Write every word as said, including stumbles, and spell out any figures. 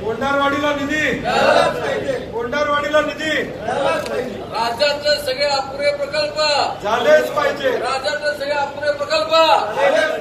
कोंढारवाडीला निधी, कोंढारवाडीला निधी, राज्यातले सगळे अपुरे प्रकल्प झालेच पाहिजे, राज्यातले सगळे अपुरे प्रकल्प